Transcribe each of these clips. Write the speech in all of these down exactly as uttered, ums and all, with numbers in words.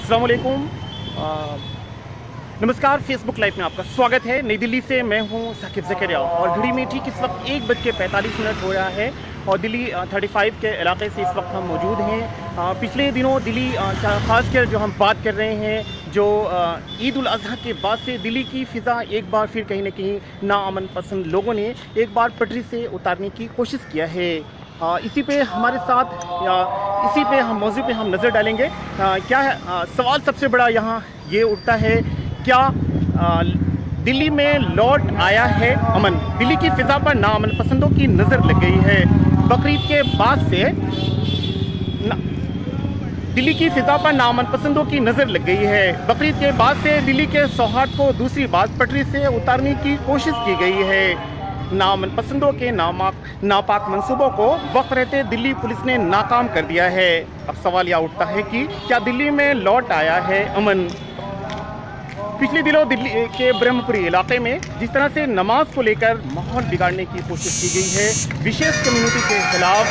अस्सलाम वालेकुम। नमस्कार, फेसबुक लाइव में आपका स्वागत है। नई दिल्ली से मैं हूं साकिब ज़करिया और घड़ी में ठीक इस वक्त एक बज के पैंतालीस मिनट हो रहा है और दिल्ली पैंतीस के इलाके से इस वक्त हम मौजूद हैं। पिछले दिनों दिल्ली ख़ासकर जो हम बात कर रहे हैं जो ईद उल अज़हा के बाद से दिल्ली की फ़िज़ा एक बार फिर कहीं ना कहीं नाअमन पसंद लोगों ने एक बार पटरी से उतारने की कोशिश किया है। आ, इसी पे हमारे साथ या इसी पे हम मौजू पे हम नज़र डालेंगे। आ, क्या है आ, सवाल सबसे बड़ा यहाँ ये उठता है, क्या आ, दिल्ली में लौट आया है अमन? दिल्ली की फ़िज़ा पर नाअमन पसंदों की नज़र लग गई है। बकरीद के बाद से न, दिल्ली की फ़िज़ा पर नाअमन पसंदों की नज़र लग गई है। बकरीद के बाद से दिल्ली के सौहार्द को दूसरी बार पटरी से उतारने की कोशिश की गई है। नाअमन पसंदों के नामाक नापाक मंसूबों को वक्त रहते दिल्ली पुलिस ने नाकाम कर दिया है। अब सवाल यह उठता है कि क्या दिल्ली में लौट आया है अमन? पिछले दिनों दिल्ली के ब्रह्मपुरी इलाके में जिस तरह से नमाज को लेकर माहौल बिगाड़ने की कोशिश की गई है, विशेष कम्युनिटी के खिलाफ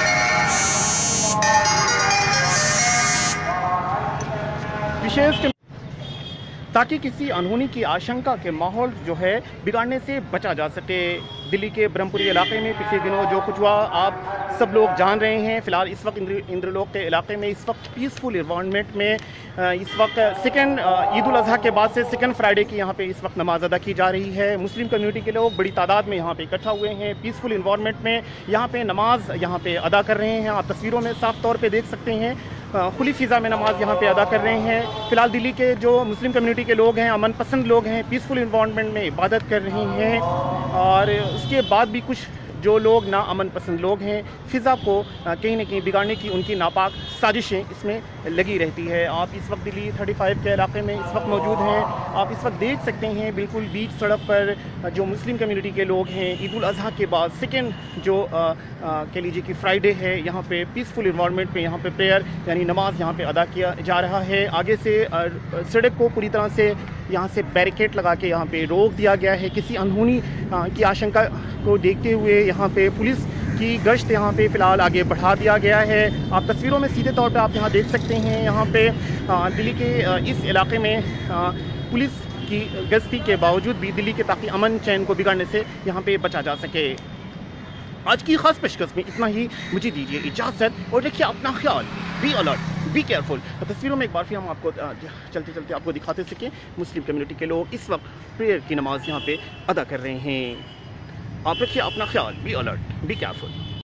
विशेष ताकि किसी अनहोनी की आशंका के माहौल जो है बिगाड़ने से बचा जा सके। दिल्ली के ब्रह्मपुरी इलाके में पिछले दिनों जो कुछ हुआ आप सब लोग जान रहे हैं। फ़िलहाल इस वक्त इंद्र इंद्रलोक के इलाके में इस वक्त पीसफुल इन्वायरमेंट में इस वक्त सेकेंड ईद उल अज़हा के बाद से सेकेंड फ्राइडे की यहाँ पे इस वक्त नमाज अदा की जा रही है। मुस्लिम कम्युनिटी के लोग बड़ी तादाद में यहाँ पे इकट्ठा हुए हैं, पीसफुल इन्वायरमेंट में यहाँ पे नमाज यहाँ पे अदा कर रहे हैं। आप तस्वीरों में साफ तौर पे देख सकते हैं खुली फ़िज़ा में नमाज यहाँ पे अदा कर रहे हैं। फ़िलहाल दिल्ली के जो मुस्लिम कम्युनिटी के लोग हैं, अमन पसंद लोग हैं, पीसफुल इन्वायरमेंट में इबादत कर रहे हैं और उसके बाद भी कुछ जो लोग ना अमन पसंद लोग हैं फ़िज़ा को कहीं ना कहीं बिगाड़ने की उनकी नापाक साजिशें इसमें लगी रहती है। आप इस वक्त दिल्ली पैंतीस के इलाके में इस वक्त मौजूद हैं। आप इस वक्त देख सकते हैं बिल्कुल बीच सड़क पर जो मुस्लिम कम्युनिटी के लोग हैं ईद उल अज़हा के बाद सेकेंड जो कह लीजिए कि फ्राइडे है, यहाँ पे पीसफुल इन्वायरमेंट में यहाँ पे प्रेयर यानी नमाज यहाँ पे अदा किया जा रहा है। आगे से सड़क को पूरी तरह से यहाँ से बैरिकेड लगा के यहाँ पे रोक दिया गया है। किसी अनहोनी की आशंका को देखते हुए यहाँ पे पुलिस की गश्त यहाँ पे फ़िलहाल आगे बढ़ा दिया गया है। आप तस्वीरों में सीधे तौर पे आप यहाँ देख सकते हैं। यहाँ पे दिल्ली के इस इलाके में पुलिस की गश्ती के बावजूद भी दिल्ली के ताकि अमन चैन को बिगाड़ने से यहाँ पे बचा जा सके। आज की खास पेशकश में इतना ही, मुझे दीजिए इजाज़त और देखिए अपना ख्याल, बी अलर्ट, बी केयरफुल। तस्वीरों में एक बार फिर हम आपको चलते चलते आपको दिखाते सकें मुस्लिम कम्युनिटी के लोग इस वक्त प्रेयर की नमाज यहाँ पे अदा कर रहे हैं। आप रखिए अपना ख्याल, बी अलर्ट, बी केयरफुल।